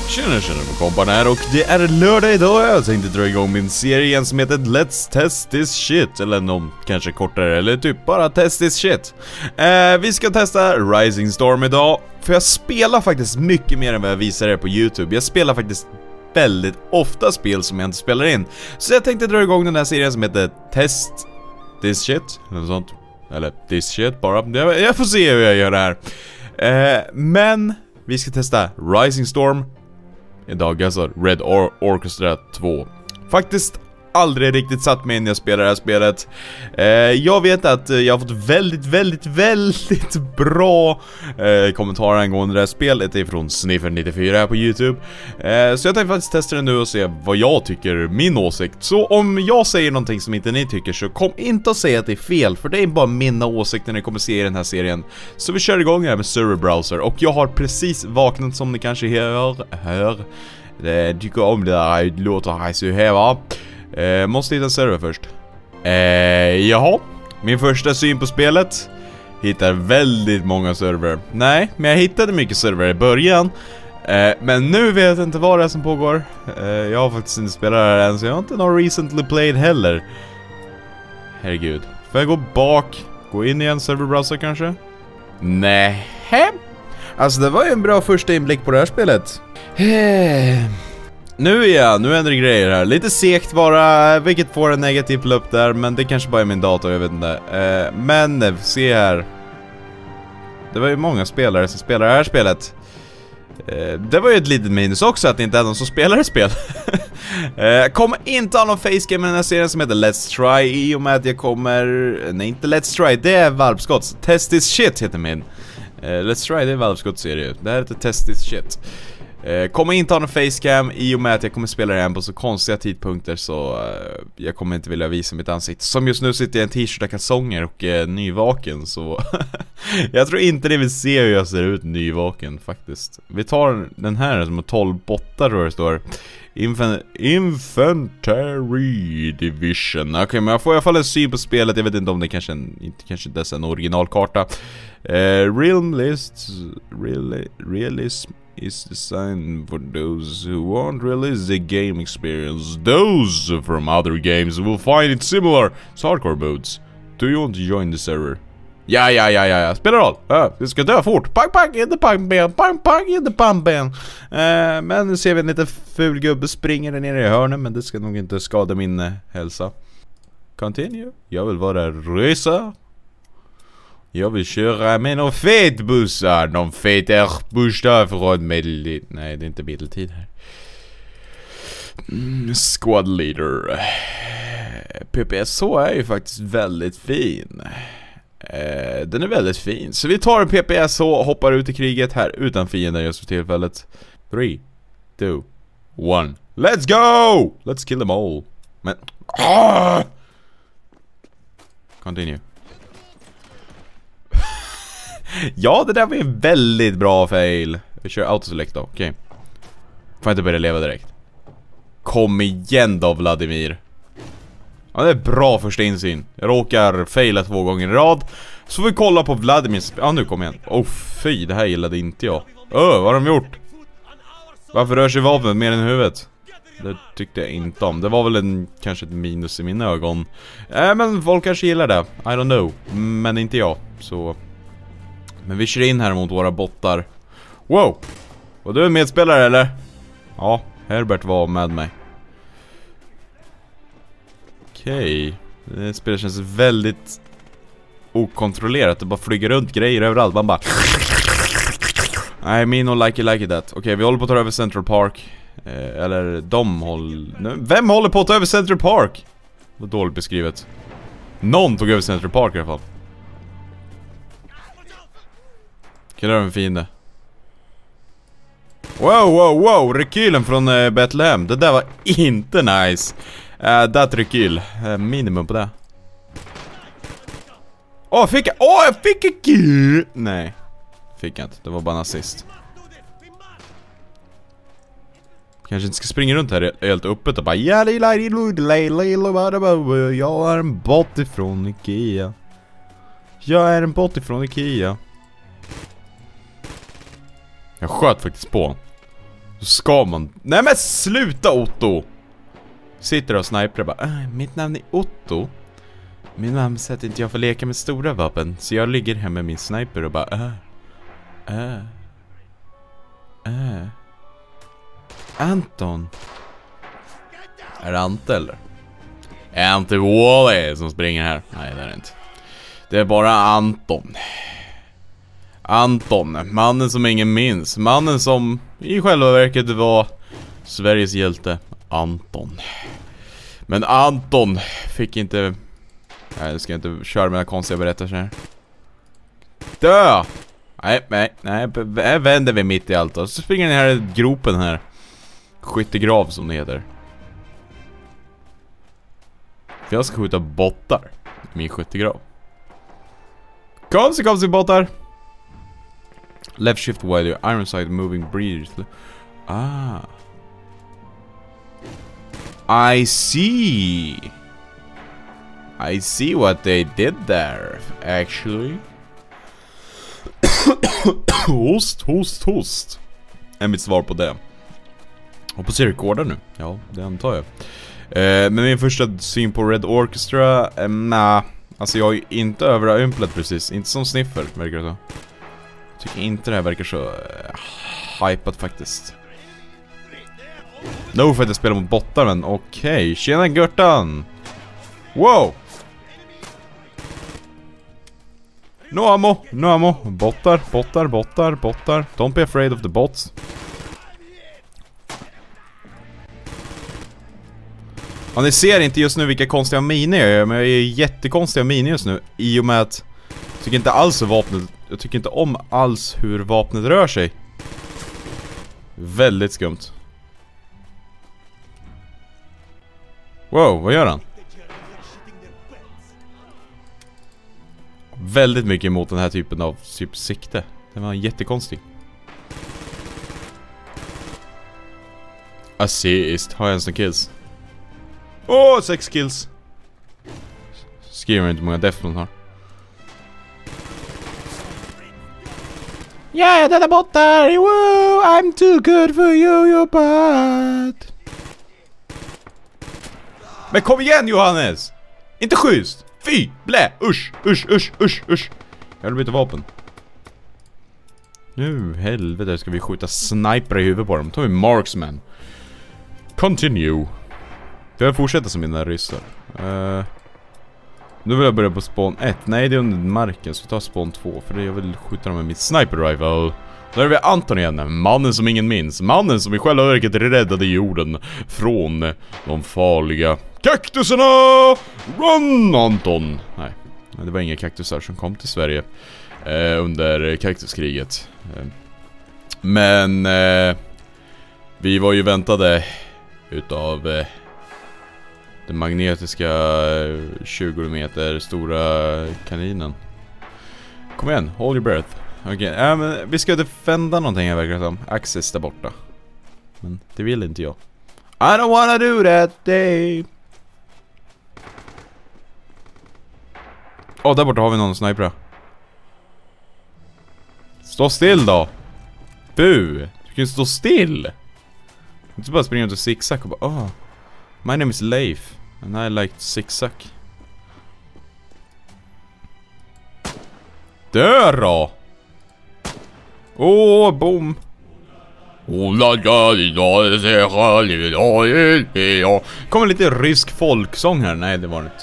Tjena kompan här, och det är lördag idag. Jag tänkte dra igång min serie igen som heter Let's Test This Shit. Eller någon kanske kortare, eller typ bara Test This Shit. Vi ska testa Rising Storm idag. För jag spelar faktiskt mycket mer än vad jag visar er på YouTube. Jag spelar faktiskt väldigt ofta spel som jag inte spelar in. Så jag tänkte dra igång den här serien som heter Test This Shit, eller sånt. Eller This Shit bara. Jag får se hur jag gör det här. Men vi ska testa Rising Storm idag, alltså Red Orchestra 2. Faktiskt aldrig riktigt satt mig in när jag spelar det här spelet. Jag vet att jag har fått väldigt bra kommentarer angående det här spelet ifrån Sniffer94 här på YouTube. Så jag tänkte faktiskt testa det nu och se vad jag tycker, min åsikt. Så om jag säger någonting som inte ni tycker, så kom inte att säga att det är fel, för det är bara mina åsikter ni kommer se i den här serien. Så vi kör igång här med server browser, och jag har precis vaknat som ni kanske hör. Det tycker om det där, det låter här så här, va? Måste hitta en server först. Jaha. Min första syn på spelet. Hittar väldigt många server. Nej, men jag hittade mycket server i början. Men nu vet jag inte vad det är som pågår. Jag har faktiskt inte spelat det än, så jag har inte någon recently played heller. Herregud. Får jag gå bak? Gå in i en serverbrowser kanske? Nej. Alltså det var ju en bra första inblick på det här spelet. Nu ändrar det grejer här. Lite segt bara, vilket får en negativ upp där. Men det kanske bara är min dator, jag vet inte. Men se här. Det var ju många spelare som spelar det här spelet. Det var ju ett litet minus också att det inte är någon som spelar det spel. Kommer inte ha någon facecam i den här serien som heter Let's Try. I och med att jag kommer... Nej, inte Let's Try, det är Valve-skotts. Test This Shit heter min. Let's Try, det är Valve-skotts serie. Det här heter Test This Shit. Kommer inte ha någon facecam i och med att jag kommer spela det här på så konstiga tidpunkter, så jag kommer inte vilja visa mitt ansikte. Som just nu sitter jag i en t-shirt och kalsonger och nyvaken, så jag tror inte det vill se hur jag ser ut nyvaken faktiskt. Vi tar den här som är 12 bottar, tror det står. Infantry Division. Okej, men jag får i alla fall en syn på spelet. Jag vet inte om det kanske inte är en originalkarta. Realism is designed for those who won't release the game experience. Those from other games will find it similar to hardcore modes. Do you want to join the server? Ja. Spelar roll. Det ska dö fort. Pang in the pangben. Pang in the pangben. Men nu ser vi en liten ful gubbe springer där nere i hörnet, men det ska nog inte skada min hälsa. Continue. Jag vill vara resa. Jag vill köra med någon fet bussar. Någon fet buss där från medeltid. Nej, det är inte medeltid här. Squad leader. PPSH är ju faktiskt väldigt fin. Den är väldigt fin. Så vi tar en PPSH och hoppar ut i kriget här utan fiender just för tillfället. 3, 2, 1. Let's go! Let's kill them all. Men... Continue. Ja, det där var en väldigt bra fail. Vi kör autoselect då, okej. Får inte börja leva direkt. Kom igen då, Vladimir. Ja, det är bra första insyn. Jag råkar faila 2 gånger i rad. Så får vi kolla på Vladimirs... Ja, nu kom igen. Fy, det här gillade inte jag. Vad har de gjort? Varför rör sig vapen mer än huvudet? Det tyckte jag inte om. Det var väl kanske ett minus i mina ögon. Men folk kanske gillar det. I don't know. Men inte jag, så... Men vi kör in här mot våra bottar. Wow! Var du en medspelare eller? Ja, Herbert var med mig. Okej. Det spelet känns väldigt okontrollerat. Det bara flyger runt grejer överallt. Man bara... Nej, me no like it that. Okej, vi håller på att ta över Central Park. Eller de håller... Vem håller på att ta över Central Park? Det var dåligt beskrivet. Någon tog över Central Park i alla fall. Killar en fiende. Wow, rekylen från Bethlehem. Det där var inte nice. Dat rekyl. Minimum på det. Jag fick en kill. Nej, fick jag inte, det var bara en assist. Kanske inte ska springa runt här helt öppet och bara... Jag är en bot ifrån Ikea. Jag sköt faktiskt på. Ska man... Nej men sluta Otto! Sitter och sniper och bara, mitt namn är Otto. Min mamma säger att inte jag får leka med stora vapen. Så jag ligger hemma med min sniper och bara, Anton. Är det Ante eller? Är Ante Wally som springer här? Nej det är det inte. Det är bara Anton. Anton, mannen som ingen minns. Mannen som i själva verket var Sveriges hjälte. Anton. Men Anton fick inte... Nej, jag ska inte köra mina konstiga berättelser här. Dö! Nej, jag vänder vi mitt i allt. Och så springer den här gropen här. Skyttegrav som det heter. För jag ska skjuta bottar i min skyttegrav. Kom sig bottar! Left shift while iron side moving breathes. I see what they did there, actually. Host. Är mitt svar på det. Hoppas jag rekordar nu. Ja, det antar jag. Men min första syn på Red Orchestra, alltså jag är inte överömplat precis. Inte som sniffer, verkar det så. Jag tycker inte det här verkar så hypat faktiskt. Nog för att jag spelar mot bottar, men okej. Tjena Görtan! Wow! No ammo. Bottar. Don't be afraid of the bots. Ja, ni ser inte just nu vilka konstiga miner jag gör, men jag är jättekonstiga miner just nu. I och med att jag tycker inte alls jag tycker inte om alls hur vapnet rör sig. Väldigt skumt. Wow, vad gör han? Väldigt mycket emot den här typen av typ sikte. Den var jättekonstig. Assist, har jag ens en kills? 6 kills. Skriver inte hur många death man har. Yeah, det är bottar. Woo, I'm too good for you butt. Men kom igen Johannes. Inte schysst. Fy, blä, usch. Jag vill byta vapen. Nu, helvete, ska vi skjuta sniper i huvudet på dem. Då tar vi marksman. Continue. Jag fortsätter som mina ryssar. Nu vill jag börja på spawn 1. Nej, det är under marken, så vi tar spawn 2. För jag vill skjuta dem med mitt sniper rifle. Där är vi Anton igen, mannen som ingen minns. Mannen som i själva verket räddade jorden från de farliga kaktusarna. Run Anton. Nej, det var inga kaktusar som kom till Sverige under kaktuskriget. Men vi var ju väntade utav den magnetiska 20 meter stora kaninen. Kom igen, hold your breath. Okej, men vi ska defenda någonting här verkar det som. Axis där borta. Men det vill inte jag. I don't wanna do that day. Där borta har vi någon sniper. Stå still då. Du kan stå still. Inte bara springa ut och zigzag och bara, my name is Leif and I like zigzag. Dör då. Boom. Kommer lite rysk folksång här. Nej, det var inte.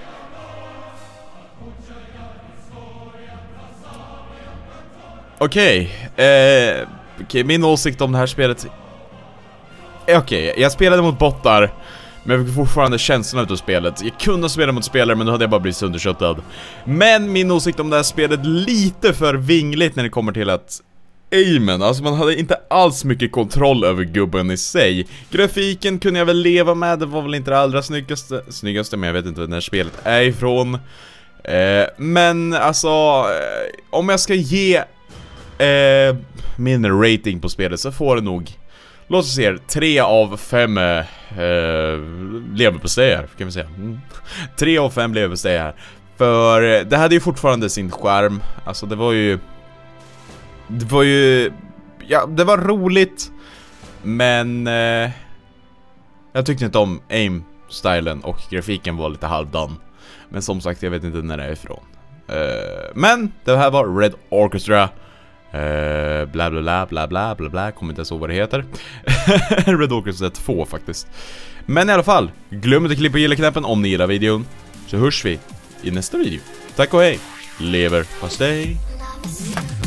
Okej, min åsikt om det här spelet. Okej, jag spelade mot bottar, men jag fick fortfarande känslan utav spelet. Jag kunde spela mot spelare, men då hade jag bara blivit sönderköttad. Men min åsikt om det här spelet lite för vingligt när det kommer till att aimen, alltså man hade inte alls mycket kontroll över gubben i sig. Grafiken kunde jag väl leva med, det var väl inte det allra snyggaste, men jag vet inte när spelet är ifrån. Men alltså, om jag ska ge min rating på spelet så får det nog, låt oss se, 3 av 5 leverpastejär, kan vi säga. 3 av 5 leverpastejär. För det hade ju fortfarande sin skärm. Alltså det var ju ja, det var roligt. Men jag tyckte inte om aim-stylen och grafiken var lite halvdan. Men som sagt, jag vet inte när det är ifrån. Men det här var Red Orchestra. Bla bla bla bla bla bla bla. Kommer inte ihåg vad det heter. Red Orchestra 2 faktiskt. Men i alla fall, glöm inte att klicka på gilla-knappen om ni gillar videon. Så hörs vi i nästa video. Tack och hej. Lever hos dig.